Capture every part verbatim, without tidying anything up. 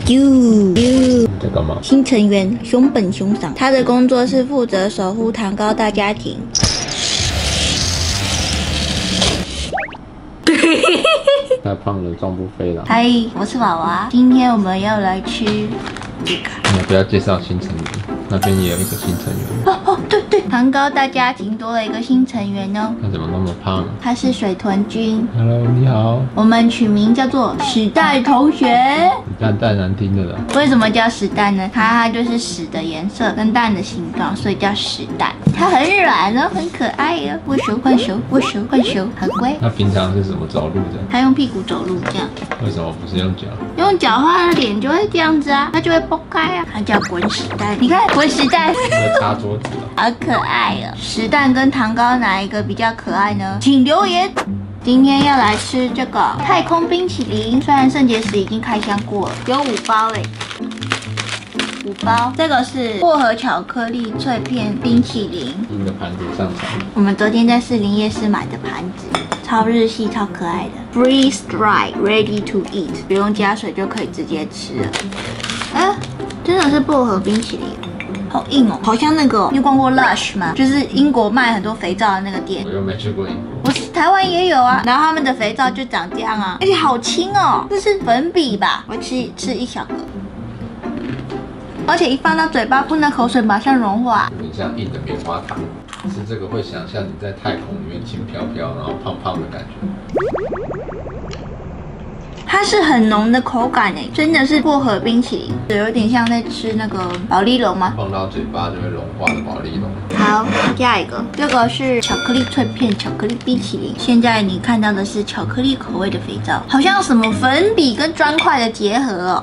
啾啾， 在干嘛？ 新成员熊本熊赏，他的工作是负责守护糖糕大家庭。 太胖了，撞不飞了。 嗨，我是娃娃，今天我们要来吃这个。 你要不要介绍新成员？那边也有一个新成员。 哦哦，对对，糖糕大家庭多了一个新成员哦。 他怎么那么胖？ 他是水豚君。 Hello， 你好。 我们取名叫做史代同学。 你看太难听了啦。 为什么叫史蛋呢？它它就是屎的颜色跟蛋的形状，所以叫史蛋。它很软哦，很可爱哦，握手换手，握手换手，很乖。 那平常是怎么走路的？ 它用屁股走路这样。 为什么不是用脚？ 用脚的话，它的脸就会这样子啊，它就会剥开啊。它叫滚屎蛋，你看滚屎蛋。 在擦桌子了。 好可爱哦！屎蛋跟糖糕哪一个比较可爱呢？请留言。今天要来吃这个太空冰淇淋，虽然圣结石已经开箱过了，有五包哎，五包。这个是薄荷巧克力脆片冰淇淋， 新的盘子上场。 我们昨天在士林夜市买的盘子，超日系，超可爱的 ，freeze dry ready to eat， 不用加水就可以直接吃了。哎、啊，真的是薄荷冰淇淋。好硬哦，好像那个，你有逛过 Lush 吗？就是英国卖很多肥皂的那个店。 我又没去过英国。 我台湾也有啊，然后他们的肥皂就长这样啊，而且好轻哦，这是粉笔吧？我吃吃一小个，而且一放到嘴巴，喷的口水马上融化。 有点像硬的棉花糖，吃这个会想象你在太空里面轻飘飘，然后胖胖的感觉。 它是很浓的口感诶，真的是薄荷冰淇淋，有点像在吃那个保利龙吗？ 放到嘴巴就会融化的保利龙。 好，下一个，这个是巧克力脆片巧克力冰淇淋。现在你看到的是巧克力口味的肥皂，好像什么粉笔跟砖块的结合哦。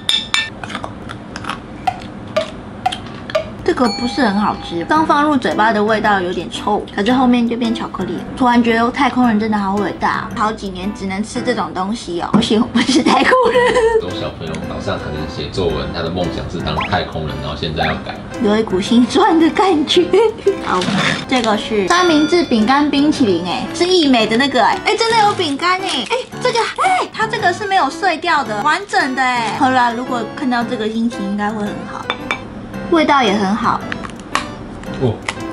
这个不是很好吃，刚放入嘴巴的味道有点臭，可是后面就变巧克力了。突然觉得太空人真的好伟大，好几年只能吃这种东西哦。而且我不是太空人。 很多小朋友早上可能写作文，他的梦想是当太空人，然后现在要改， 有一股心酸的感觉。好，这个是三明治饼干冰淇淋，哎，是益美的那个，哎，哎，真的有饼干哎，哎，这个，哎，它这个是没有碎掉的，完整的哎。好啦，如果看到这个心情应该会很好。味道也很好， 哦，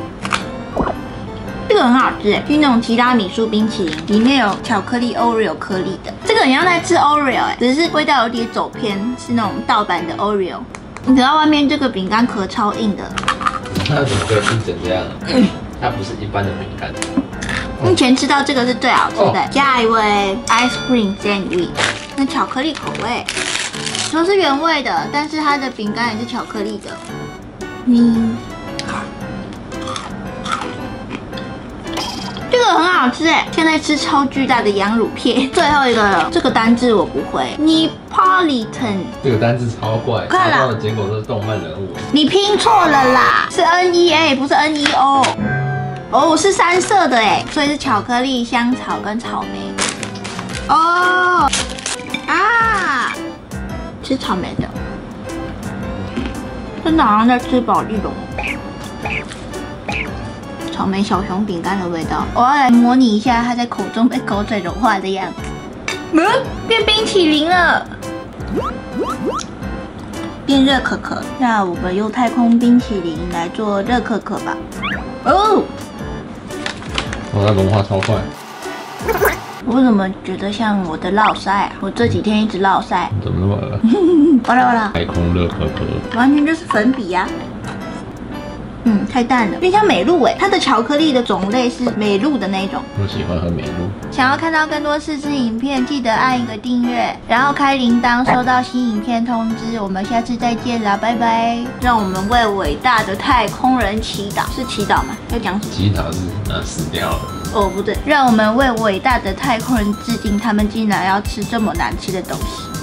这个很好吃，是那种提拉米苏冰淇淋，里面有巧克力 Oreo 颗粒的。这个很像在吃 Oreo 哎，只是味道有点走偏，是那种盗版的 Oreo。你知道外面这个饼干壳超硬的， 它怎么可以硬成这样？嗯，它不是一般的饼干。 目前吃到这个是最好吃的。 哦、 下一位 Ice Cream Sandwich， 那巧克力口味。都是原味的，但是它的饼干也是巧克力的。嗯，这个很好吃哎！现在吃超巨大的羊乳片。最后一个了，这个单字我不会 ，Neapolitan。 这个单字超怪， 看查到的结果都是动漫人物。 你拼错了啦，是 N E A 不是 N E O。哦，是三色的哎，所以是巧克力、香草跟草莓。哦，啊！吃草莓的，真的好像在吃保利龙。草莓小熊饼干的味道，我要来模拟一下它在口中被口水融化的样子。嗯，变冰淇淋了，变热可可。那我们用太空冰淇淋来做热可可吧。哦， 哇，它融化超快。 我怎么觉得像我的落腮啊？我这几天一直落腮。 怎么那么恶？ 完了完了！ 太空热可可， 完全就是粉笔呀、啊。嗯，太淡了，有点像美露哎。它的巧克力的种类是美露的那一种。 我喜欢喝美露。 想要看到更多试吃影片，记得按一个订阅，然后开铃铛，收到新影片通知。我们下次再见啦，拜拜！让我们为伟大的太空人祈祷，是祈祷吗？要讲什么？ 祈祷是啊，死掉了。 哦，不对，让我们为伟大的太空人致敬，他们竟然要吃这么难吃的东西。